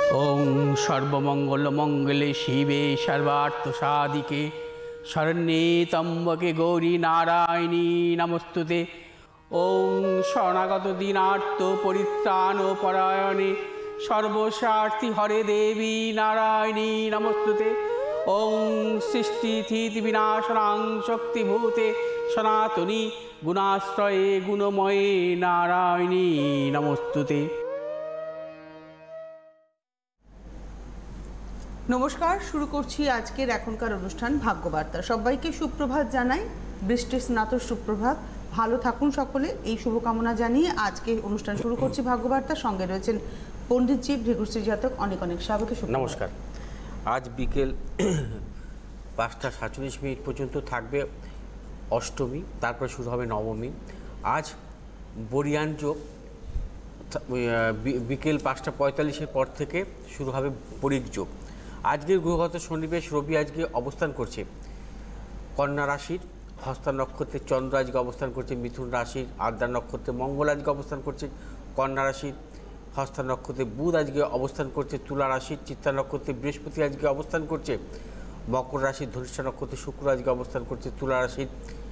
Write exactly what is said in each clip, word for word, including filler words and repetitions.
ওং সর্বমঙ্গলমঙ্গলে শিবে সর্বার্থসাধিকে শরণ্যে ত্র্যম্বকে গৌরী নারায়ণী নমস্তুতে। ওং শরণাগত দীনার্ত পরিত্রাণ পরায়ণে সর্বস্বার্থী হরে দেবী নারায়ণী নমস্তুতে। ওং সৃষ্টিস্থিতি বিনাশনাং শক্তিভূতে সনাতনী গুণাশ্রয়ে গুণময়ে নারায়ণী নমস্তুতে। নমস্কার, শুরু করছি আজকের এখনকার অনুষ্ঠান ভাগ্যবার্তা। সবাইকে সুপ্রভাত জানাই, বৃষ্টি স্নাত সুপ্রভাত। ভালো থাকুন সকলে, এই শুভকামনা জানিয়ে আজকে অনুষ্ঠান শুরু করছি ভাগ্যবার্তা। সঙ্গে রয়েছেন পণ্ডিতজি, ভৃগুশ্রী জাতক। অনেক অনেক স্বাগত। নমস্কার। আজ বিকেল পাঁচটা সাতচল্লিশ মিনিট পর্যন্ত থাকবে অষ্টমী, তারপর শুরু হবে নবমী। আজ বরিয়ান যোগ, বিকেল পাঁচটা পঁয়তাল্লিশের পর থেকে শুরু হবে বরিক যোগ। আজকের গ্রহগত সন্নিবেশ রবি আজকে অবস্থান করছে কন্যা রাশির হস্তা নক্ষত্রে, চন্দ্র আজকে অবস্থান করছে মিথুন রাশির আদ্রা নক্ষত্রে, মঙ্গল আজকে অবস্থান করছে কন্যা রাশির হস্তা নক্ষত্রে, বুধ আজকে অবস্থান করছে তুলা রাশির চিত্তা নক্ষত্রে, বৃহস্পতি আজকে অবস্থান করছে মকর রাশির ধনিষ্ঠা নক্ষত্রে, শুক্র আজকে অবস্থান করছে তুলা রাশির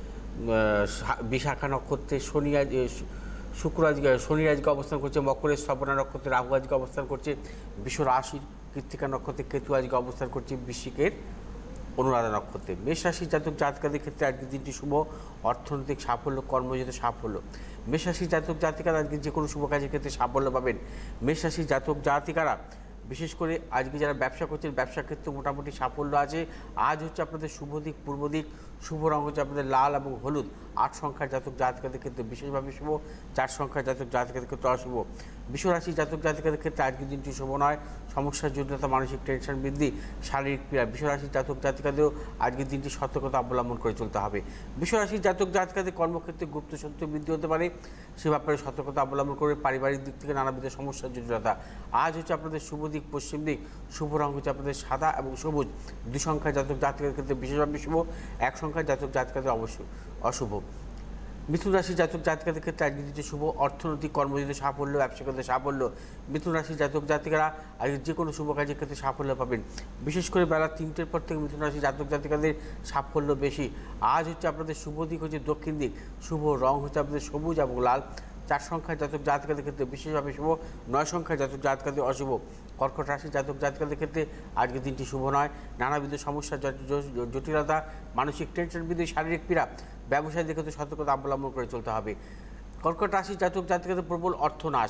বিশাখা নক্ষত্রে, শনি আজ শুক্র আজকে শনি আজকে অবস্থান করছে মকরের শ্রবণা নক্ষত্রে, রাহু আজকে অবস্থান করছে বৃষ রাশির কৃত্তিকা নক্ষত্রে, কেতু আজকে অবস্থান করছে বৃশ্চিকের অনুরাধা নক্ষত্রে। মেষ রাশির জাতক জাতিকাদের ক্ষেত্রে আজকের দিনটি শুভ, অর্থনৈতিক সাফল্য, কর্মজীবনে সাফল্য। মেষ রাশির জাতক জাতিকারা আজকে যে কোনো শুভ কাজের ক্ষেত্রে সাফল্য পাবেন। মেষ রাশির জাতক জাতিকারা বিশেষ করে আজকে যারা ব্যবসা করছেন ব্যবসার ক্ষেত্রে মোটামুটি সাফল্য আছে। আজ হচ্ছে আপনাদের শুভ দিক পূর্ব দিক, শুভ রঙ হচ্ছে আপনাদের লাল এবং হলুদ। আট সংখ্যার জাতক জাতিকাদের ক্ষেত্রে বিশেষভাবে শুভ, চার সংখ্যার জাতক জাতিকাদের ক্ষেত্রে অশুভ। বৃষ রাশির জাতক জাতিকাদের ক্ষেত্রে আজকের দিনটি শুভ নয়, সমস্যার জটিলতা, মানসিক টেনশন বৃদ্ধি, শারীরিক পীড়া। বৃষ রাশির জাতক জাতিকাদেরও আজকের দিনটি সতর্কতা অবলম্বন করে চলতে হবে। বৃষ রাশির জাতক জাতিকাদের কর্মক্ষেত্রে গুপ্ত শত্রু বৃদ্ধি হতে পারে, সে ব্যাপারে সতর্কতা অবলম্বন করে পারিবারিক দিক থেকে নানাবিধ সমস্যার জটিলতা। আজ হচ্ছে আপনাদের শুভ দিক পশ্চিম দিক, শুভ রঙ হচ্ছে আপনাদের সাদা এবং সবুজ। দুই সংখ্যার জাতক জাতিকাদের ক্ষেত্রে বিশেষভাবে শুভ, এক সংখ্যার জাতক জাতিকাদের অবশ্যই অশুভ। মিথুন রাশির জাতক জাতিকাদের ক্ষেত্রে আজকে দিচ্ছে শুভ, অর্থনৈতিক কর্মজীবনে সাফল্য, ব্যবসা ক্ষেত্রে সাফল্য। মিথুন রাশির জাতক জাতিকারা আজকে যে কোনো শুভ কাজের ক্ষেত্রে সাফল্য পাবেন। বিশেষ করে বেলা তিনটের পর থেকে মিথুন রাশির জাতক জাতিকাদের সাফল্য বেশি। আজ হচ্ছে আপনাদের শুভ দিক হচ্ছে দক্ষিণ দিক, শুভ রং হচ্ছে আপনাদের সবুজ এবং লাল। চার সংখ্যার জাতক জাতিকাদের ক্ষেত্রে বিশেষভাবে শুভ, নয় সংখ্যার জাতক জাতিকাদের অশুভ। কর্কট রাশির জাতক জাতিকাদের ক্ষেত্রে আজকের দিনটি শুভ নয়, নানাবিধ সমস্যা, জটিলতা, মানসিক টেনশন বৃদ্ধি, শারীরিক পীড়া। ব্যবসায়ীদের ক্ষেত্রে সতর্কতা অবলম্বন করে চলতে হবে। কর্কট রাশির জাতক জাতিকাদের প্রবল অর্থনাশ।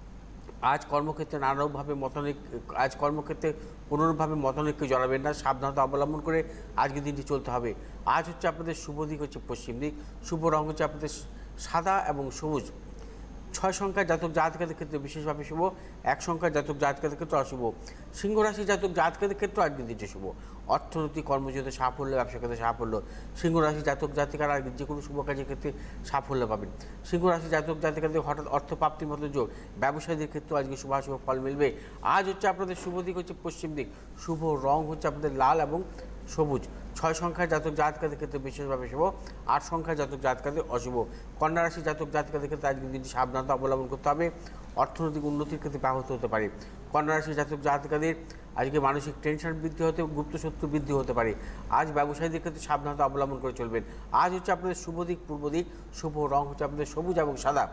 আজ কর্মক্ষেত্রে নানাভাবে মতানৈক আজ কর্মক্ষেত্রে কোনোভাবে মতানৈক্যে জড়াবেন না, সাবধানতা অবলম্বন করে আজকের দিনটি চলতে হবে। আজ হচ্ছে আপনাদের শুভ দিক হচ্ছে পশ্চিম দিক, শুভ রঙ হচ্ছে আপনাদের সাদা এবং সবুজ। ছয় সংখ্যার জাতক জাতিকাদের ক্ষেত্রে বিশেষভাবে শুভ, এক সংখ্যার জাতক জাতিকাদের ক্ষেত্রে অশুভ। সিংহ রাশির জাতক জাতিকাদের ক্ষেত্রে আজকের দিনটি শুভ, অর্থনৈতিক কর্মজীবনে সাফল্য, ব্যবসা ক্ষেত্রে সাফল্য। সিংহ রাশির জাতক জাতিকারা আজকে যে কোনো শুভ কাজের ক্ষেত্রে সাফল্য পাবেন। সিংহ রাশির জাতক জাতিকাদের হঠাৎ অর্থপ্রাপ্তির মতো যোগ, ব্যবসায়ীদের ক্ষেত্রে আজকে শুভাশুভ ফল মিলবে। আজ হচ্ছে আপনাদের শুভ দিক হচ্ছে পশ্চিম দিক, শুভ রং হচ্ছে আপনাদের লাল এবং সবুজ। ছয় সংখ্যার জাতক জাতকাদের ক্ষেত্রে বিশেষভাবে শুভ, আট সংখ্যার জাতক জাতকাদের অশুভ। কন্যা রাশির জাতক জাতকাদের ক্ষেত্রে আজকের দিনটি সাবধানতা অবলম্বন করতে হবে, অর্থনৈতিক উন্নতির ক্ষেত্রে ব্যাহত হতে পারে। কন্যা রাশির জাতক জাতকাদের আজকে মানসিক টেনশন বৃদ্ধি হতে, গুপ্ত শত্রু বৃদ্ধি হতে পারে। আজ ব্যবসায়ীদের ক্ষেত্রে সাবধানতা অবলম্বন করে চলবেন। আজ হচ্ছে আপনাদের শুভ দিক পূর্ব দিক, শুভ রং হচ্ছে আপনাদের সবুজ এবং সাদা।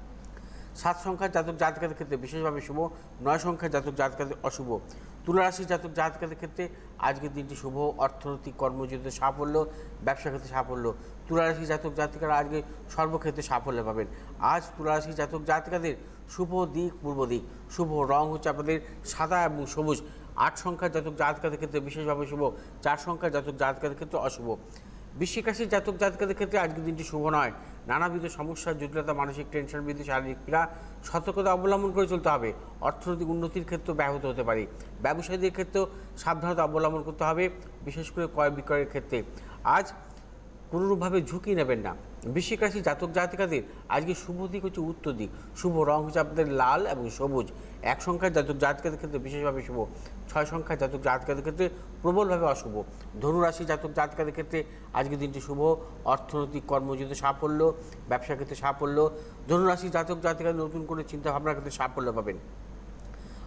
সাত সংখ্যার জাতক জাতকাদের ক্ষেত্রে বিশেষভাবে শুভ, নয় সংখ্যার জাতক জাতকাদের অশুভ। তুলা রাশির জাতক জাতকাদের ক্ষেত্রে আজকের দিনটি শুভ, অর্থনৈতিক কর্মজীবনে সাফল্য, ব্যবসা ক্ষেত্রে সাফল্য। তুলা রাশির জাতক জাতিকারা আজকে সর্বক্ষেত্রে সাফল্য পাবেন। আজ তুলা রাশির জাতক জাতিকাদের শুভ দিক পূর্ব দিক, শুভ রং হচ্ছে আপনাদের সাদা এবং সবুজ। আট সংখ্যার জাতক জাতকাদের ক্ষেত্রে বিশেষভাবে শুভ, চার সংখ্যার জাতক জাতকাদের ক্ষেত্রে অশুভ। বৃশ্চিক রাশির জাতক জাতকাদের ক্ষেত্রে আজকের দিনটি শুভ নয়, নানাবিধ সমস্যার জটিলতা, মানসিক টেনশন বৃদ্ধি, শারীরিক পীড়া। সতর্কতা অবলম্বন করে চলতে হবে, অর্থনৈতিক উন্নতির ক্ষেত্রে ব্যাহত হতে পারে। ব্যবসায়ীদের ক্ষেত্রেও সাবধানতা অবলম্বন করতে হবে, বিশেষ করে ক্রয় বিক্রয়ের ক্ষেত্রে। আজ কোনোরূপভাবে ঝুঁকি নেবেন না। বৃশ্চিক রাশির জাতক জাতিকাদের আজকে শুভ দিক হচ্ছে উত্তর দিক, শুভ রং হচ্ছে আপনাদের লাল এবং সবুজ। এক সংখ্যার জাতক জাতিকাদের ক্ষেত্রে বিশেষভাবে শুভ, ছয় সংখ্যার জাতক জাতিকাদের ক্ষেত্রে প্রবলভাবে অশুভ। ধনুরাশি জাতক জাতিকাদের ক্ষেত্রে আজকের দিনটি শুভ, অর্থনৈতিক কর্মজীবনে সাফল্য, ব্যবসা ক্ষেত্রে সাফল্য। ধনুরাশি জাতক জাতিকাদের নতুন করে চিন্তাভাবনার ক্ষেত্রে সাফল্য পাবেন।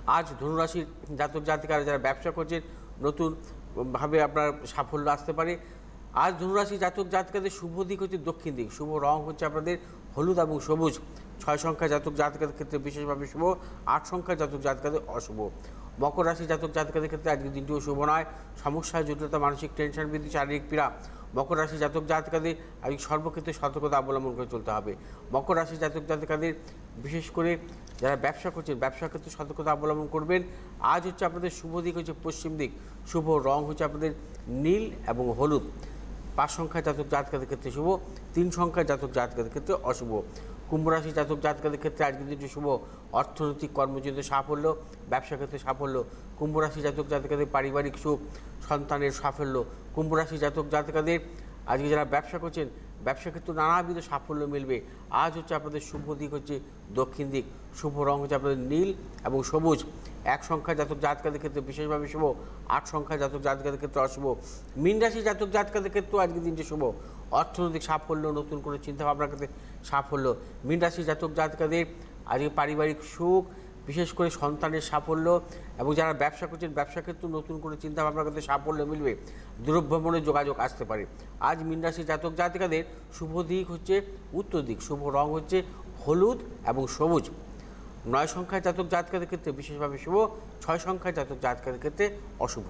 আজ ধনুরাশির জাতক জাতিকারা যারা ব্যবসা করছেন নতুনভাবে আপনার সাফল্য আসতে পারে। আজ ধনুরাশি জাতক জাতিকাদের শুভ দিক হচ্ছে দক্ষিণ দিক, শুভ রং হচ্ছে আপনাদের হলুদ এবং সবুজ। ছয় সংখ্যা জাতক জাতিকাদের ক্ষেত্রে বিশেষভাবে শুভ, আট সংখ্যা জাতক জাতিকাদের অশুভ। মকর রাশি জাতক জাতিকাদের ক্ষেত্রে আজকের দিনটিও শুভ নয়, সমস্যা, জটিলতা, মানসিক টেনশন বৃদ্ধি, শারীরিক পীড়া। মকর রাশি জাতক জাতিকাদের আজকে সর্বক্ষেত্রে সতর্কতা অবলম্বন করে চলতে হবে। মকর রাশি জাতক জাতিকাদের বিশেষ করে যারা ব্যবসা করছেন ব্যবসার ক্ষেত্রে সতর্কতা অবলম্বন করবেন। আজ হচ্ছে আপনাদের শুভ দিক হচ্ছে পশ্চিম দিক, শুভ রং হচ্ছে আপনাদের নীল এবং হলুদ। পাঁচ সংখ্যা জাতক জাতকাদের ক্ষেত্রে শুভ, তিন সংখ্যা জাতক জাতকাদের ক্ষেত্রে অশুভ। কুম্ভ রাশি জাতক জাতকাদের ক্ষেত্রে আজকের দিনটি শুভ, অর্থনৈতিক কর্মজীবনে সাফল্য, ব্যবসা ক্ষেত্রে সাফল্য। কুম্ভ রাশি জাতক জাতকাদের পারিবারিক সুখ, সন্তানের সাফল্য। কুম্ভ রাশি জাতক জাতকাদের আজকে যারা ব্যবসা করছেন ব্যবসা ক্ষেত্রে নানাবিধ সাফল্য মিলবে। আজ হচ্ছে আপনাদের শুভ দিক হচ্ছে দক্ষিণ দিক, শুভ রং হচ্ছে আপনাদের নীল এবং সবুজ। এক সংখ্যা জাতক জাতকাদের ক্ষেত্রে বিশেষভাবে শুভ, আট সংখ্যা জাতক জাতকাদের ক্ষেত্রে অশুভ। মীন রাশি জাতক জাতকাদের ক্ষেত্রেও আজকের দিনটি শুভ, অর্থনৈতিক সাফল্য, নতুন করে চিন্তাভাবনার ক্ষেত্রে সাফল্য। মীন রাশি জাতক জাতকাদের আজকে পারিবারিক সুখ, বিশেষ করে সন্তানের সাফল্য, এবং যারা ব্যবসা করছেন ব্যবসা ক্ষেত্রে নতুন করে চিন্তাভাবনার ক্ষেত্রে সাফল্য মিলবে, দূরভ্রমণের যোগাযোগ আসতে পারে। আজ মীন রাশি জাতক জাতিকাদের শুভ দিক হচ্ছে উত্তর দিক, শুভ রং হচ্ছে হলুদ এবং সবুজ। নয় সংখ্যায় জাতক জাতকাদের ক্ষেত্রে বিশেষভাবে শুভ, ছয় সংখ্যায় জাতক জাতকাদের ক্ষেত্রে অশুভ।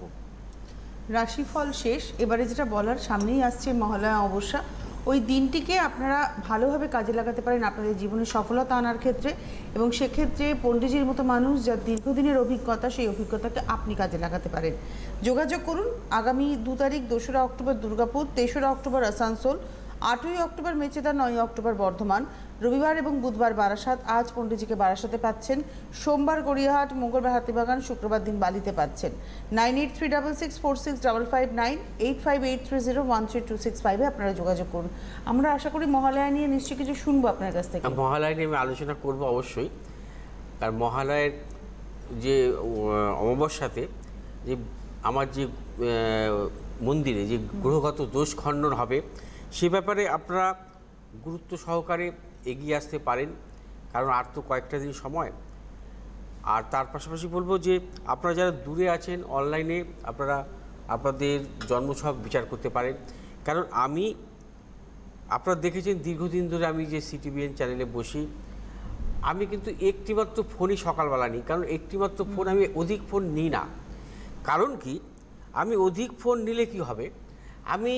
রাশিফল শেষ, এবারে যেটা বলার সামনেই আসছে মহালয়া অমাবস্যা। ওই দিনটিকে আপনারা ভালোভাবে কাজে লাগাতে পারেন আপনাদের জীবনে সফলতা আনার ক্ষেত্রে, এবং সেক্ষেত্রে পণ্ডিতজির মতো মানুষ যার দীর্ঘদিনের অভিজ্ঞতা, সেই অভিজ্ঞতাকে আপনি কাজে লাগাতে পারেন। যোগাযোগ করুন আগামী দু তারিখ দোসরা অক্টোবর দুর্গাপুর, তেসরা অক্টোবর আসানসোল, আটই অক্টোবর মেচেদা, নয় অক্টোবর বর্ধমান, রবিবার এবং বুধবার বারাসাত। আজ পণ্ডিতজিকে বারাসাতে পাচ্ছেন, সোমবার গড়িয়াহাট, মঙ্গলবার হাতিবাগান, শুক্রবার দিন বালিতে পাচ্ছেন। Nine eight three double six four six double five nine eight five eight three zero one three two six ফাইভে আপনারা যোগাযোগ করুন। আমরা আশা করি মহালয়া নিয়ে নিশ্চয়ই কিছু শুনবো আপনার কাছ থেকে। মহালয়া নিয়ে আমি আলোচনা করব অবশ্যই, কারণ মহালয়ের যে অমাবস্যাতে যে আমার যে মন্দিরে যে গ্রহগত দোষ খণ্ডন হবে সে ব্যাপারে আপনারা গুরুত্ব সহকারে এগিয়ে আসতে পারেন, কারণ আর তো কয়েকটা দিন সময়। আর তার পাশাপাশি বলবো যে আপনারা যারা দূরে আছেন অনলাইনে আপনারা আপনাদের জন্মছক বিচার করতে পারেন, কারণ আমি আপনারা দেখেছেন দীর্ঘদিন ধরে আমি যে সিটিভিএন চ্যানেলে বসি, আমি কিন্তু একটিমাত্র ফোনই সকালবেলা নিই, কারণ একটিমাত্র ফোন আমি অধিক ফোন নিই না। কারণ কি, আমি অধিক ফোন নিলে কি হবে, আমি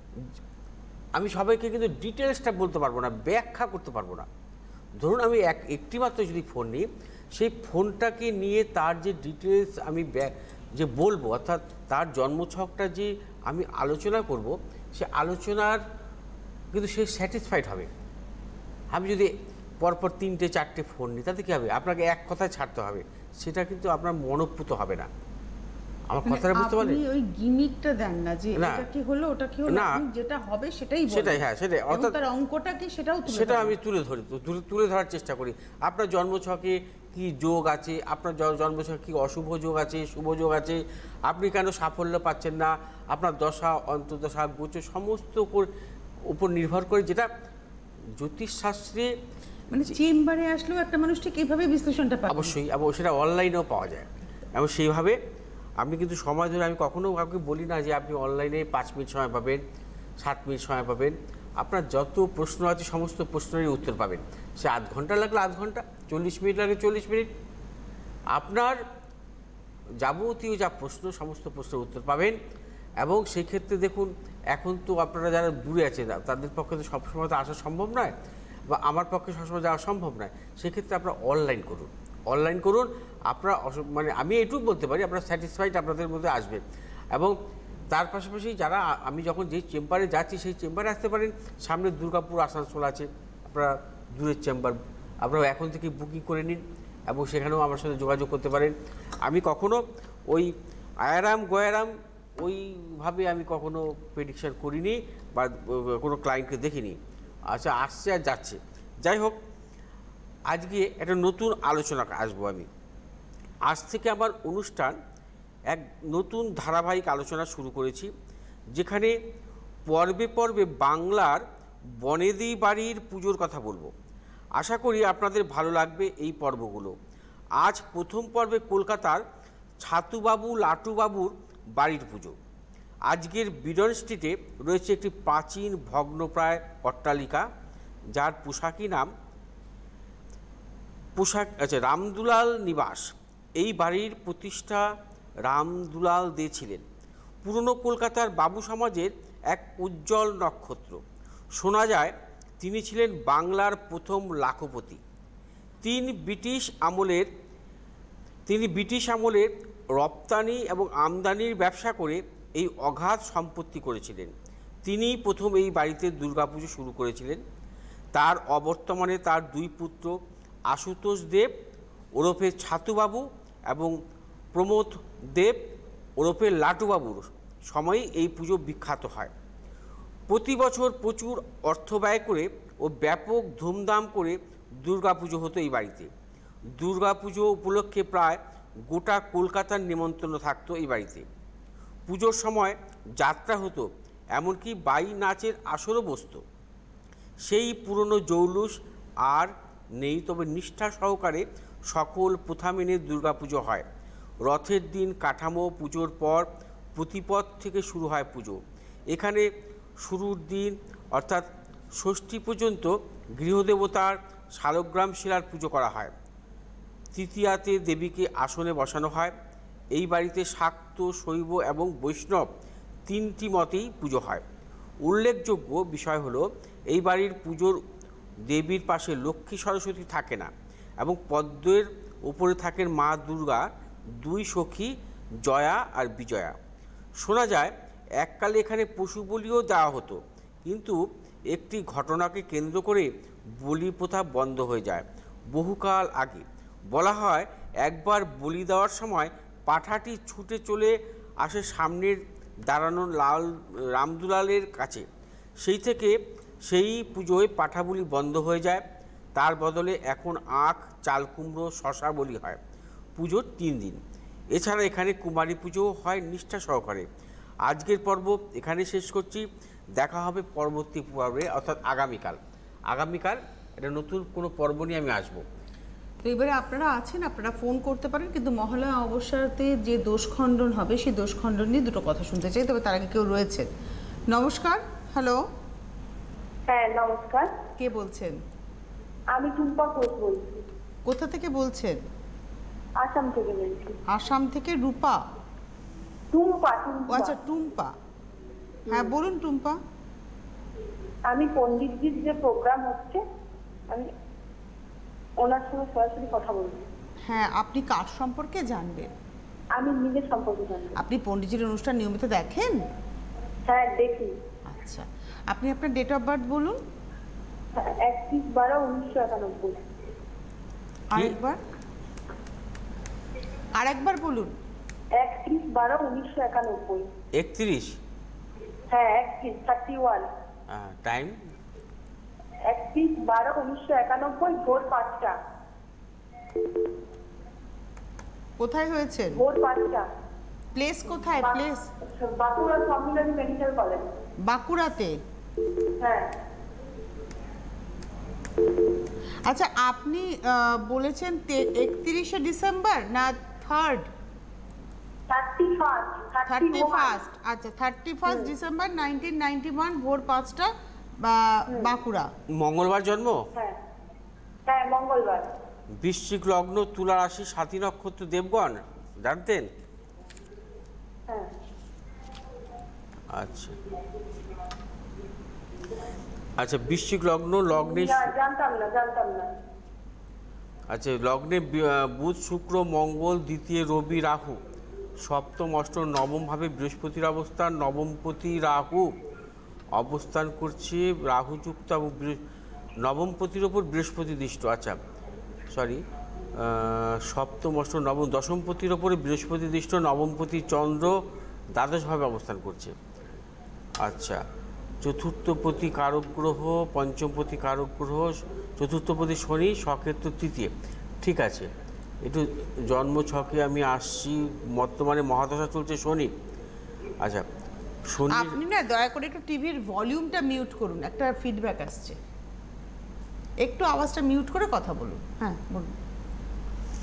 আমি সবাইকে কিন্তু ডিটেলসটা বলতে পারবো না, ব্যাখ্যা করতে পারবো না। ধরুন আমি এক একটিমাত্র যদি ফোন নিই, সেই ফোনটাকে নিয়ে তার যে ডিটেলস আমি যে বলবো, অর্থাৎ তার জন্মছকটা যে আমি আলোচনা করব, সে আলোচনার কিন্তু সে স্যাটিসফাইড হবে। আমি যদি পরপর তিনটে চারটে ফোন নিই তাতে কী হবে, আপনাকে এক কথায় ছাড়তে হবে, সেটা কিন্তু আপনার মনোপুত হবে না। আমার কথাটা বুঝতে পারলেন? আপনি ওই গিমিকটা দেন না যে এটা কি হলো ওটা কি হলো, আপনি যেটা হবে সেটাই বলেন। সেটাই, হ্যাঁ সেটাই, অর্থাৎ তার অঙ্কটা কি সেটাও তুলে সেটা আমি তুলে ধরি, তুলে ধরার চেষ্টা করি। আপনার জন্মছকে কি যোগ আছে, আপনার জন্মছকে কি অশুভ যোগ আছে, শুভ যোগ আছে, আপনি কেন সাফল্য পাচ্ছেন না, আপনার দশা অন্তর্দশা গোচর সমস্ত উপর নির্ভর করে, যেটা জ্যোতিষশাস্ত্রে মানে চেম্বারে আসলেও একটা মানুষ ঠিক এইভাবে বিশ্লেষণটা পায়। অবশ্যই, এবং সেটা অনলাইনেও পাওয়া যায়, এবং সেইভাবে আপনি কিন্তু সময় ধরে, আমি কখনো কাউকে বলি না যে আপনি অনলাইনে পাঁচ মিনিট সময় পাবেন, সাত মিনিট সময় পাবেন, আপনার যত প্রশ্ন আছে সমস্ত প্রশ্নেরই উত্তর পাবেন। সে আধ ঘন্টা লাগলে আধ ঘন্টা, চল্লিশ মিনিট লাগে চল্লিশ মিনিট, আপনার যাবতীয় যা প্রশ্ন সমস্ত প্রশ্নের উত্তর পাবেন। এবং সেই ক্ষেত্রে দেখুন, এখন তো আপনারা যারা দূরে আছেন তাদের পক্ষে তো সবসময় তো আসা সম্ভব নয়, বা আমার পক্ষে সবসময় যাওয়া সম্ভব নয়, সেক্ষেত্রে আপনারা অনলাইন করুন, অনলাইন করুন। আপনারা মানে আমি এটুকু বলতে পারি আপনারা স্যাটিসফাইড আপনাদের মধ্যে আসবে। এবং তার পাশাপাশি যারা আমি যখন যে চেম্বারে যাচ্ছি সেই চেম্বারে আসতে পারেন, সামনে দুর্গাপুর আসানসোল আছে, আপনারা দূরের চেম্বার আপনারা এখন থেকে বুকিং করে নিন এবং সেখানেও আমার সাথে যোগাযোগ করতে পারেন। আমি কখনো ওই আয়ারাম গয়ারাম ওইভাবে আমি কখনো প্রেডিকশন করিনি বা কোনো ক্লায়েন্টকে দেখিনি। আচ্ছা, আসছে আর যাচ্ছে। যাই হোক, আজকে একটা নতুন আলোচনা আসবো আমি। আজ থেকে আমার অনুষ্ঠান এক নতুন ধারাবাহিক আলোচনা শুরু করেছি, যেখানে পর্বে পর্বে বাংলার বনেদি বাড়ির পুজোর কথা বলবো। আশা করি আপনাদের ভালো লাগবে এই পর্বগুলো। আজ প্রথম পর্বে কলকাতার ছাতুবাবু লাটুবাবুর বাড়ির পুজো। আজকের বিডন স্ট্রিটে রয়েছে একটি প্রাচীন ভগ্নপ্রায় অট্টালিকা, যার পোশাকি নাম পোশাক আচ্ছা রামদুলাল নিবাস। এই বাড়ির প্রতিষ্ঠা রামদুলাল দে ছিলেন পুরনো কলকাতার বাবু সমাজের এক উজ্জ্বল নক্ষত্র। শোনা যায় তিনি ছিলেন বাংলার প্রথম লাখপতি। তিনি ব্রিটিশ আমলের তিনি ব্রিটিশ আমলের রপ্তানি এবং আমদানির ব্যবসা করে এই অগাধ সম্পত্তি করেছিলেন। তিনি প্রথম এই বাড়িতে দুর্গাপুজো শুরু করেছিলেন। তার অবর্তমানে তার দুই পুত্র আশুতোষ দেব ওরফে ছাতুবাবু এবং প্রমোদ দেব ওরফে লাটুবাবুর সময়ে এই পুজো বিখ্যাত হয়। প্রতি বছর প্রচুর অর্থ ব্যয় করে ও ব্যাপক ধুমধাম করে দুর্গাপুজো হতো এই বাড়িতে। দুর্গাপুজো উপলক্ষে প্রায় গোটা কলকাতার নিমন্ত্রণ থাকতো এই বাড়িতে। পুজোর সময় যাত্রা হতো, এমনকি বাই নাচের আসরও বসত। সেই পুরনো জৌলুস আর নেই, তবে নিষ্ঠা সহকারে সকল প্রথা মেনে দুর্গাপুজো হয়। রথের দিন কাঠামো, পুজোর পর প্রতিপদ থেকে শুরু হয় পুজো। এখানে শুরুর দিন অর্থাৎ ষষ্ঠী পর্যন্ত গৃহদেবতার শালগ্রাম শিলার পুজো করা হয়। তৃতীয়াতে দেবীকে আসনে বসানো হয়। এই বাড়িতে শাক্ত, শৈব এবং বৈষ্ণব তিনটি মতেই পুজো হয়। উল্লেখযোগ্য বিষয় হলো এই বাড়ির পুজোর দেবীর পাশে লক্ষ্মী সরস্বতী থাকে না এবং পদ্মের উপরে থাকেন মা দুর্গা দুই সখী জয়া আর বিজয়া। শোনা যায় এককালে এখানে পশু বলিও দেওয়া হতো, কিন্তু একটি ঘটনাকে কেন্দ্র করে বলি প্রথা বন্ধ হয়ে যায় বহুকাল আগে। বলা হয় একবার বলি দেওয়ার সময় পাঁঠাটি ছুটে চলে আসে সামনের দাঁড়ানো লাল রামদুলালের কাছে। সেই থেকে সেই পুজোয় পাঁঠা বলি বন্ধ হয়ে যায়। তার বদলে এখন আখ, চাল কুমড়ো, শশা বলি হয় পুজোর তিন দিন। এছাড়া এখানে কুমারী পুজোও হয় নিষ্ঠা সহকারে। আজকের পর্ব এখানে শেষ করছি। দেখা হবে পরবর্তী পর্বে, অর্থাৎ আগামীকাল। আগামীকাল এটা নতুন কোনো পর্ব নিয়ে আমি আসবো। তো এবারে আপনারা আছেন, আপনারা ফোন করতে পারেন, কিন্তু মহালয়া অবস্যাতে যে দোষ খণ্ডন হবে সেই দোষ খণ্ডন নিয়ে দুটো কথা শুনতে চাই। তবে তার আগে কেউ রয়েছেন। নমস্কার। হ্যালো, হ্যাঁ নমস্কার। কে বলছেন? আমি টুম্পা ঘোষ বলছি। কোথা থেকে বলছেন? আসাম থেকে বলছি। আসাম থেকে রূপা? টুম্পা। ও আচ্ছা, টুম্পা। হ্যাঁ বলুন টুম্পা। আমি পণ্ডিতজির যে প্রোগ্রাম হচ্ছে, আমি ওনার সঙ্গে সরাসরি কথা বলবো। হ্যাঁ, আপনি কার সম্পর্কে জানবেন? আমি নিজের সম্পর্কে জানবো। আপনি পণ্ডিতজির অনুষ্ঠান নিয়মিত দেখেন? হ্যাঁ দেখি। আচ্ছা, আপনি আপনার ডেট অফ বার্থ বলুন। একত্রিশ বারো উনিশশো একানব্বই। আরেকবার আরেকবার বলুন। একত্রিশ বারো উনিশশো একানব্বই। একত্রিশ? হ্যাঁ একত্রিশ, থার্টি ওয়ান। টাইম? একত্রিশ বারো উনিশশো একানব্বই, ভোর পাঁচটা। কোথায় হয়েছে? ভোর পাঁচটা। প্লেস কোথায়? Place Bankura Sammilani medical college. বাঁকুড়াতে? হ্যাঁ। আচ্ছা, আপনি বলেছেন একত্রিশে ডিসেম্বর না third? Thirty first. Thirty first আচ্ছা, thirty first December nineteen ninety one, ভোর পাঁচটা, বাঁকুড়া। মঙ্গলবার জন্ম? হ্যাঁ হ্যাঁ মঙ্গলবার। বৃশ্চিক লগ্ন, তুলা রাশি, সাথী নক্ষত্র, দেবগণ জানতেন? হ্যাঁ। আচ্ছা আচ্ছা, বৃশ্চিক লগ্ন, লগ্নে জানতাম না জানতাম না আচ্ছা লগ্নে বুধ, শুক্র, মঙ্গল, দ্বিতীয় রবি, রাহু, সপ্তম, অষ্টম, নবম ভাবে বৃহস্পতির অবস্থান। নবমপতি রাহু অবস্থান করছে, রাহুযুক্ত এবং নবমপতির ওপর বৃহস্পতি দৃষ্ট। আচ্ছা সরি, সপ্তম, অষ্টম, নবম, দশমপতির ওপরে বৃহস্পতি দৃষ্ট। নবমপতি চন্দ্র দ্বাদশভাবে অবস্থান করছে। আচ্ছা, চতুর্থপতি কারক গ্রহ, পঞ্চমপতি কারক গ্রহ, চতুর্থপতি শনি, সক্ষেত্র তৃতীয়। ঠিক আছে, একটু জন্ম ছকে আমি আসছি। বর্তমানে মহাদশা চলছে শনি। আচ্ছা শনি, আপনি না দয়া করে একটু টিভির ভলিউমটা মিউট করুন, একটা ফিডব্যাক আসছে। একটু আওয়াজটা মিউট করে কথা বলুন। হ্যাঁ বলুন।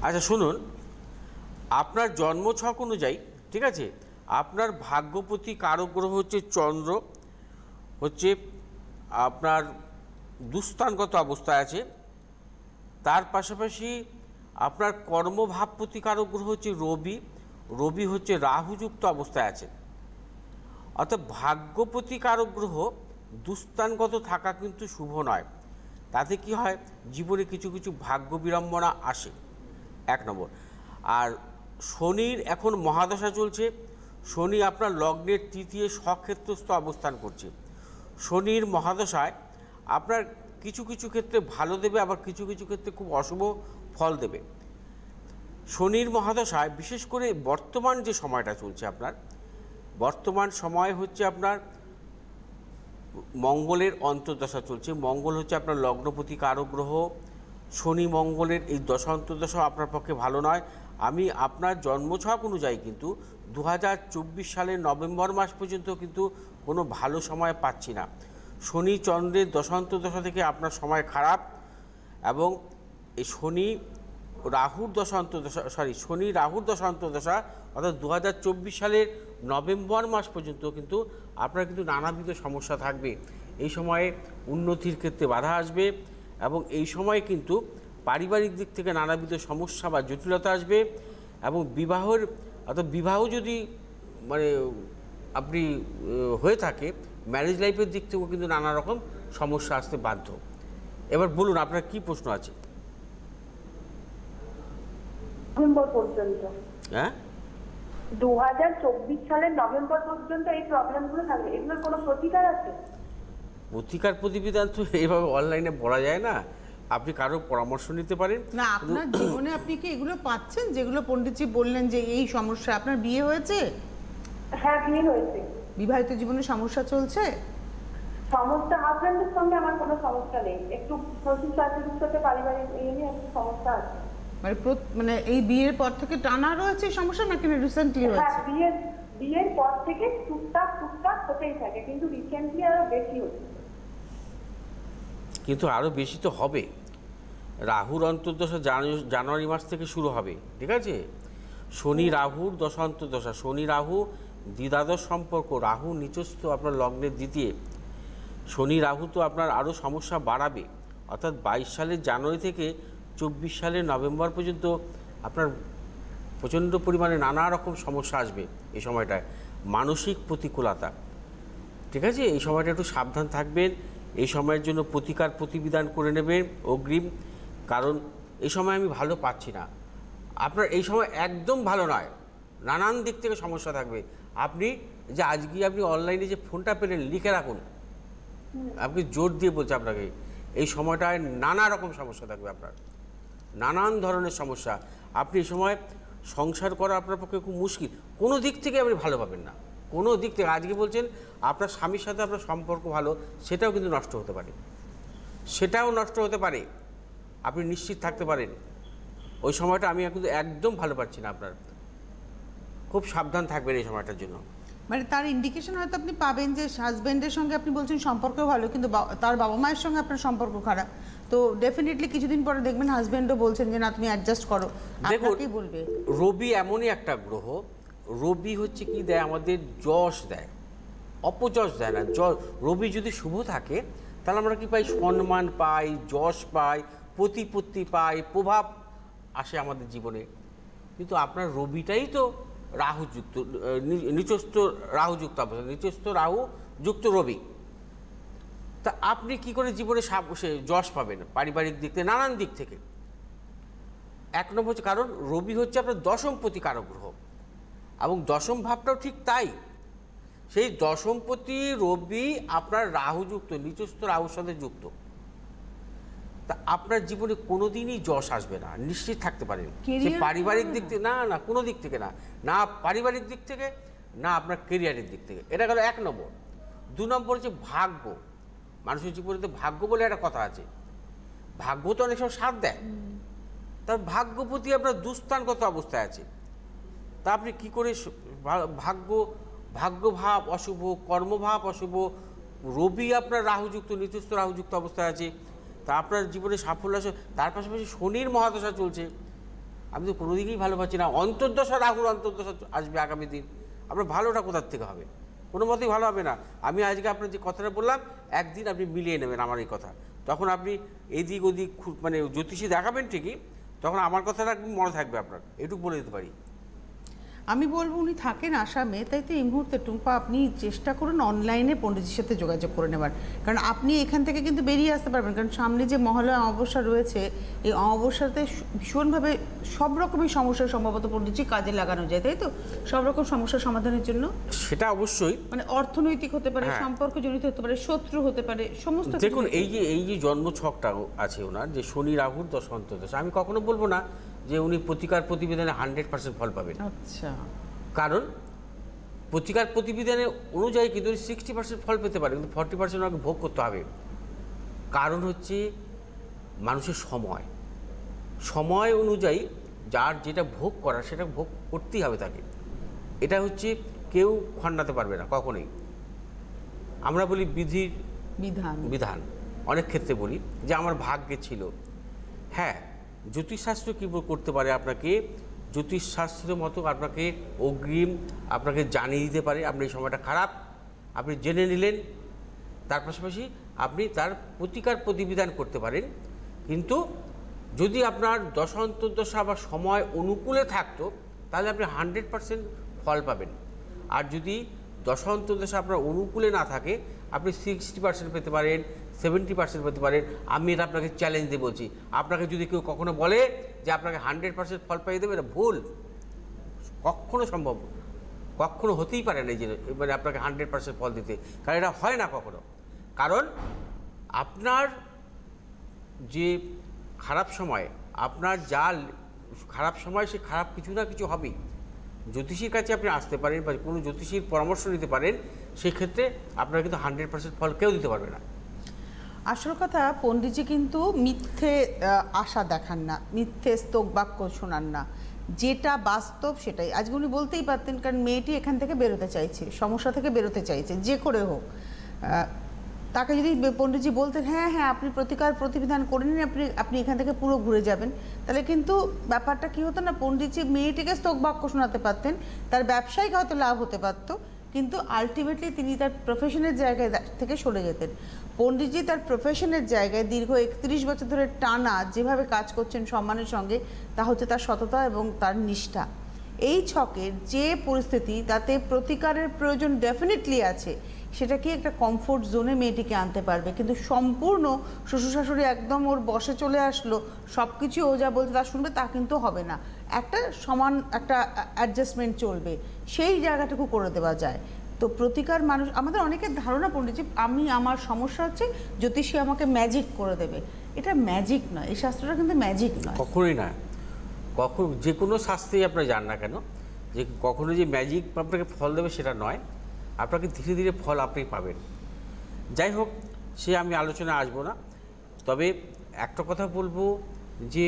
আচ্ছা শুনুন, আপনার জন্মছক অনুযায়ী, ঠিক আছে, আপনার ভাগ্যপতি কারক গ্রহ হচ্ছে চন্দ্র, হচ্ছে আপনার দুস্থানগত অবস্থায় আছে। তার পাশাপাশি আপনার কর্মভাবপতি কারক গ্রহ হচ্ছে রবি, রবি হচ্ছে রাহুযুক্ত অবস্থায় আছে। অর্থাৎ ভাগ্যপতি কারক গ্রহ দুস্থানগত থাকা কিন্তু শুভ নয়। তাতে কি হয়, জীবনে কিছু কিছু ভাগ্য বিড়ম্বনা আসে, এক নম্বর। আর শনির এখন মহাদশা চলছে, শনি আপনার লগ্নের তৃতীয় স্বক্ষেত্রস্থ অবস্থান করছে। শনির মহাদশায় আপনার কিছু কিছু ক্ষেত্রে ভালো দেবে, আবার কিছু কিছু ক্ষেত্রে খুব অশুভ ফল দেবে। শনির মহাদশায় বিশেষ করে বর্তমান যে সময়টা চলছে আপনার, বর্তমান সময় হচ্ছে আপনার মঙ্গলের অন্তর্দশা চলছে। মঙ্গল হচ্ছে আপনার লগ্নপতি কারক গ্রহ। শনি মঙ্গলের এই দশা অন্তর্দশা আপনার পক্ষে ভালো নয়। আমি আপনার জন্মছক অনুযায়ী কিন্তু দু হাজার চব্বিশ সালের নভেম্বর মাস পর্যন্ত কিন্তু কোনো ভালো সময় পাচ্ছি না। শনি চন্দ্রের দশা অন্তর্দশা থেকে আপনার সময় খারাপ, এবং এই শনি রাহুর দশা অন্তর্দশা সরি শনি রাহুর দশা অন্তর্দশা অর্থাৎ দু হাজার চব্বিশ সালের নভেম্বর মাস পর্যন্ত কিন্তু আপনার কিন্তু নানাবিধ সমস্যা থাকবে। এই সময়ে উন্নতির ক্ষেত্রে বাধা আসবে, এবং এই সময় কিন্তু পারিবারিক দিক থেকে নানাবিধ সমস্যা বা জটিলতা আসবে, এবং বিবাহের অর্থাৎ বিবাহ যদি মানে আপনি হয়ে থাকে, ম্যারেজ লাইফের দিক থেকেও কিন্তু নানা রকম সমস্যা আসতে বাধ্য। এবার বলুন আপনার কি প্রশ্ন আছে? নভেম্বর পর্যন্ত, হ্যাঁ, দু হাজার চব্বিশ সালের নভেম্বর পর্যন্ত এই প্রবলেমগুলো থাকবে, এগুলোর কোনো প্রতিকার আছে? প্রতিকার প্রতিবিধান তো এইভাবে অনলাইনে পড়া যায় না, আপনি কারো পরামর্শ নিতে পারেন। না, আপনার জীবনে আপনি কি এগুলো পাচ্ছেন যেগুলো পণ্ডিতজি বললেন যে এই সমস্যা? আপনার বিয়ে হয়েছে? হ্যাঁ, বিয়ে হয়েছে। বিবাহিত জীবনে সমস্যা চলছে? সমস্যা হাজবেন্ডের সঙ্গে আমার কোনো সমস্যা নেই, একটু শ্বশুর শাশুড়ির সাথে পারিবারিক এই নিয়ে একটু সমস্যা আছে। মানে মানে এই বিয়ের পর থেকে টানা রয়েছে সমস্যা, নাকি রিসেন্টলি হ্যাঁ, হয়েছে? বিয়ের বিয়ের পর থেকে টুকটাক টুকটাক হতেই থাকে, কিন্তু রিসেন্টলি আরো বেশি হচ্ছে। কিন্তু আরও বেশি তো হবে। রাহুর অন্তর্দশা জানুয়ারি মাস থেকে শুরু হবে, ঠিক আছে? শনি রাহুর দশা অন্তর্দশা, শনি রাহু দ্বিধাদশ সম্পর্ক, রাহু নিচস্থ আপনার লগ্নের দ্বিতীয়। শনি রাহু তো আপনার আরও সমস্যা বাড়াবে, অর্থাৎ বাইশ সালের জানুয়ারি থেকে চব্বিশ সালের নভেম্বর পর্যন্ত আপনার প্রচণ্ড পরিমাণে নানা রকম সমস্যা আসবে এই সময়টায়, মানসিক প্রতিকূলতা, ঠিক আছে? এই সময়টা একটু সাবধান থাকবেন। এই সময়ের জন্য প্রতিকার প্রতিবিধান করে নেবেন অগ্রিম, কারণ এই সময় আমি ভালো পাচ্ছি না। আপনার এই সময় একদম ভালো নয়, নানান দিক থেকে সমস্যা থাকবে। আপনি যে আজকে আপনি অনলাইনে যে ফোনটা পেলেন, লিখে রাখুন, আপনি জোর দিয়ে বলছি আপনাকে, এই সময়টায় নানা রকম সমস্যা থাকবে আপনার, নানান ধরনের সমস্যা। আপনি এই সময় সংসার করা আপনার পক্ষে খুব মুশকিল, কোনো দিক থেকে আপনি ভালো পাবেন না, কোনো দিক থেকে। আজকে বলছেন আপনার স্বামীর সাথে আপনার সম্পর্ক ভালো, সেটাও কিন্তু নষ্ট হতে পারে, সেটাও নষ্ট হতে পারে, আপনি নিশ্চিত থাকতে পারেন। ওই সময়টা আমি কিন্তু একদম ভালো পাচ্ছি না আপনার, খুব সাবধান থাকবেন এই সময়টার জন্য। মানে তার ইন্ডিকেশন হয়তো আপনি পাবেন যে হাজবেন্ডের সঙ্গে আপনি বলছেন সম্পর্ক ভালো, কিন্তু তার বাবা মায়ের সঙ্গে আপনার সম্পর্ক খারাপ, তো ডেফিনেটলি কিছুদিন পরে দেখবেন হাজবেন্ডও বলছেন যে না তুমি অ্যাডজাস্ট করো। আপনাকে বলবে রবি এমনই একটা গ্রহ, রবি হচ্ছে কি দেয় আমাদের, যশ দেয়, অপযশ দেয় না। রবি যদি শুভ থাকে তাহলে আমরা কি পাই, সম্মান পাই, যশ পাই, প্রতিপত্তি পাই, প্রভাব আসে আমাদের জীবনে। কিন্তু আপনার রবিটাই তো রাহুযুক্ত, নিচস্থ রাহুযুক্ত অবস্থা, নিচস্থ রাহু যুক্ত রবি। তা আপনি কি করে জীবনে সে যশ পাবেন পারিবারিক দিক থেকে, নানান দিক থেকে? এক নম্বর হচ্ছে কারণ রবি হচ্ছে আপনার দশমপতি কারক গ্রহ, এবং দশম ভাবটাও ঠিক তাই। সেই দশমপতি রবি আপনার রাহুযুক্ত, নিচস্থ রাহুর সাথে যুক্ত। তা আপনার জীবনে কোনোদিনই যশ আসবে না, নিশ্চিত থাকতে পারেন। সে পারিবারিক দিক থেকে না, না কোনো দিক থেকে না, না পারিবারিক দিক থেকে, না আপনার কেরিয়ারের দিক থেকে। এটা গেল এক নম্বর। দু নম্বর হচ্ছে ভাগ্য। মানুষের জীবনে তো ভাগ্য বলে একটা কথা আছে, ভাগ্য তো অনেক সময় সাথ দেয়। তার ভাগ্যপতি আপনার দুস্থানগত অবস্থায় আছে, তা আপনি কী করে ভাগ্য ভাগ্যভাব অশুভ, কর্মভাব অশুভ, রবি আপনার রাহুযুক্ত, নিচস্থ রাহুযুক্ত অবস্থায় আছে, তা আপনার জীবনে সাফল্য আসে। তার পাশাপাশি শনির মহাদশা চলছে, আমি তো কোনো দিকেই ভালো পাচ্ছি না। অন্তর্দশা রাহুর অন্তর্দশা আসবে আগামী দিন, আপনার ভালোটা কোথার থেকে হবে? কোনো মতেই ভালো হবে না। আমি আজকে আপনার যে কথাটা বললাম একদিন আপনি মিলিয়ে নেবেন আমার এই কথা, তখন আপনি এদিক ওদিক মানে জ্যোতিষী দেখাবেন ঠিকই, তখন আমার কথাটা মনে থাকবে আপনার, এটুকু বলে দিতে পারি। আমি বলবো উনি থাকেন আসামে, তাই তো এই মুহূর্তে টুম্পা আপনি চেষ্টা করুন অনলাইনে পণ্ডিতজির সাথে যোগাযোগ করে নেবার, কারণ আপনি এখান থেকে কিন্তু বেরিয়ে আসতে পারবেন, কারণ সামনে যে মহালয়া অমাবস্যা রয়েছে এই অমাবস্যাতে ভীষণভাবে সব রকমের সমস্যার সম্ভবত পণ্ডিতজি কাজে লাগানো যায়, তাই তো? সব রকম সমস্যার সমাধানের জন্য সেটা অবশ্যই, মানে অর্থনৈতিক হতে পারে, সম্পর্কজনিত হতে পারে, শত্রু হতে পারে, সমস্ত। দেখুন এই যে এই যে জন্ম ছকটা আছে ওনার, যে শনি রাহুর দশ অন্তর্দশা, আমি কখনো বলবো না যে উনি প্রতিকার প্রতিবেদনে হান্ড্রেড পার্সেন্ট ফল পাবেন। আচ্ছা, কারণ প্রতিকার প্রতিবেদনে অনুযায়ী কিন্তু উনি সিক্সটি পার্সেন্ট ফল পেতে পারে, কিন্তু ফর্টি পার্সেন্ট ওনাকে ভোগ করতে হবে। কারণ হচ্ছে মানুষের সময় সময় অনুযায়ী যার যেটা ভোগ করার সেটা ভোগ করতেই হবে তাকে। এটা হচ্ছে কেউ খণ্ডাতে পারবে না কখনোই। আমরা বলি বিধির বিধান বিধান অনেক ক্ষেত্রে বলি যে আমার ভাগ্যে ছিল। হ্যাঁ, জ্যোতিষশাস্ত্র কী করতে পারে আপনাকে, জ্যোতিষশাস্ত্রের মতো আপনাকে অগ্রিম আপনাকে জানিয়ে দিতে পারে আপনি এই সময়টা খারাপ, আপনি জেনে নিলেন, তার পাশাপাশি আপনি তার প্রতিকার প্রতিবিধান করতে পারেন। কিন্তু যদি আপনার দশা অন্তর্দশা বা সময় অনুকূলে থাকতো তাহলে আপনি হান্ড্রেড পার্সেন্ট ফল পাবেন। আর যদি দশা অন্তর্দশা আপনার অনুকূলে না থাকে আপনি সিক্সটি পার্সেন্ট পেতে পারেন, সেভেন্টি পার্সেন্ট পেতে পারেন। আমি এটা আপনাকে চ্যালেঞ্জ দিয়ে বলছি, আপনাকে যদি কেউ কখনো বলে যে আপনাকে হান্ড্রেড পার্সেন্ট ফল পাইয়ে দেবে, এটা ভুল, কখনো সম্ভব কখনো হতেই পারে না যে মানে আপনাকে হান্ড্রেড পার্সেন্ট ফল দিতে, কারণ এটা হয় না কখনো। কারণ আপনার যে খারাপ সময়, আপনার যা খারাপ সময় সে খারাপ কিছু না কিছু হবেই। জ্যোতিষীর কাছে আপনি আসতে পারেন বা কোনো জ্যোতিষীর পরামর্শ নিতে পারেন, সেক্ষেত্রে আপনারা কিন্তু হান্ড্রেড পার্সেন্ট ফল কেউ দিতে পারবে না। আসল কথা, পণ্ডিতজি কিন্তু মিথ্যে আশা দেখান না, মিথ্যে স্তোক বাক্য শোনান না, যেটা বাস্তব সেটাই। আজকে উনি বলতেই পারতেন, কারণ মেয়েটি এখান থেকে বেরোতে চাইছে, সমস্যা থেকে বেরোতে চাইছে যে করে হোক। তাকে যদি পণ্ডিতজি বলতেন হ্যাঁ হ্যাঁ আপনি প্রতিকার প্রতিবিধান করে নিন, আপনি আপনি এখান থেকে পুরো ঘুরে যাবেন, তাহলে কিন্তু ব্যাপারটা কী হতো না, পণ্ডিতজি মেয়েটিকে স্তোক বাক্য শোনাতে পারতেন, তার ব্যবসায়িক হয়তো লাভ হতে পারত, কিন্তু আলটিমেটলি তিনি তার প্রফেশনের জায়গায় থেকে সরে যেতেন। পণ্ডিতজি তার প্রফেশনের জায়গায় দীর্ঘ একত্রিশ বছর ধরে টানা যেভাবে কাজ করছেন সম্মানের সঙ্গে, তা হচ্ছে তার সততা এবং তার নিষ্ঠা। এই ছকের যে পরিস্থিতি, তাতে প্রতিকারের প্রয়োজন ডেফিনেটলি আছে, সেটা কি একটা কমফোর্ট জোনে মেয়েটিকে আনতে পারবে, কিন্তু সম্পূর্ণ শ্বশুর শাশুড়ি একদম ওর বসে চলে আসলো, সব কিছু ও যা বলতে তা শুনবে, তা কিন্তু হবে না। একটা সমান একটা অ্যাডজাস্টমেন্ট চলবে, সেই জায়গাটুকু করে দেওয়া যায়। তো প্রতিকার মানুষ, আমাদের অনেকের ধারণা পড়েছে আমি আমার সমস্যা হচ্ছে জ্যোতিষী আমাকে ম্যাজিক করে দেবে, এটা ম্যাজিক নয়, এই শাস্ত্রটা কিন্তু ম্যাজিক নয়, কখনোই নয়। কখন যে কোনো শাস্ত্রেই আপনারা যান না কেন, যে কখনো যে ম্যাজিক আপনাকে ফল দেবে সেটা নয়, আপনাকে ধীরে ধীরে ফল আপনি পাবেন। যাই হোক, সে আমি আলোচনায় আসবো না, তবে একটা কথা বলবো যে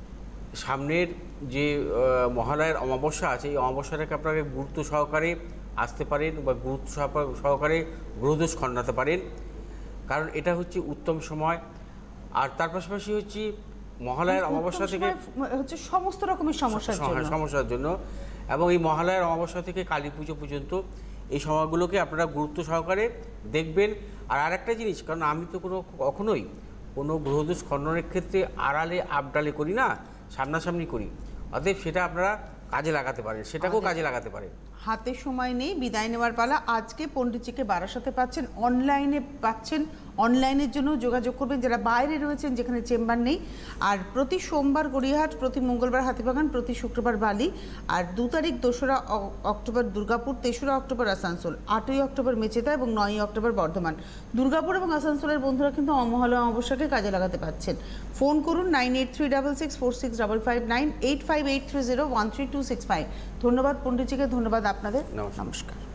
সামনের যে মহালয়ার অমাবস্যা আছে, এই অমাবস্যাটাকে আপনাকে গুরুত্ব সহকারে আসতে পারেন বা গুরুত্ব সহকারে গ্রহদোষ খণ্ডাতে পারেন, কারণ এটা হচ্ছে উত্তম সময়। আর তার পাশাপাশি হচ্ছে মহালয়ার অমাবস্যা থেকে হচ্ছে সমস্ত রকমের সমস্যার জন্য সমস্যার জন্য এবং এই মহালয়ার অমাবস্যা থেকে কালী পুজো পর্যন্ত এই সময়গুলোকে আপনারা গুরুত্ব সহকারে দেখবেন। আর আরেকটা জিনিস, কারণ আমি তো কোনো কখনোই কোনো গ্রহদোষ খণ্ডনের ক্ষেত্রে আড়ালে আবডালে করি না, সামনাসামনি করি, অতএব সেটা আপনারা কাজে লাগাতে পারেন, সেটাকেও কাজে লাগাতে পারেন। হাতে সময় নেই, বিদায় নেওয়ার পালা। আজকে পণ্ডিতজিকে বারাসাতে পাচ্ছেন, অনলাইনে পাচ্ছেন, অনলাইনের জন্য যোগাযোগ করবেন যারা বাইরে রয়েছেন, যেখানে চেম্বার নেই। আর প্রতি সোমবার গড়িয়াহাট, প্রতি মঙ্গলবার হাতিবাগান, প্রতি শুক্রবার বালি। আর দু তারিখ দোসরা অক্টোবর দুর্গাপুর, তেসরা অক্টোবর আসানসোল, আটই অক্টোবর মেচেদা এবং নয়ই অক্টোবর বর্ধমান। দুর্গাপুর এবং আসানসোলের বন্ধুরা কিন্তু মহালয়া অমাবস্যাকে কাজে লাগাতে পাচ্ছেন। ফোন করুন nine eight three double six four six double five nine eight five eight three zero one three two six five. ধন্যবাদ পণ্ডিতজিকে, ধন্যবাদ আপনাদের, নমস্কার।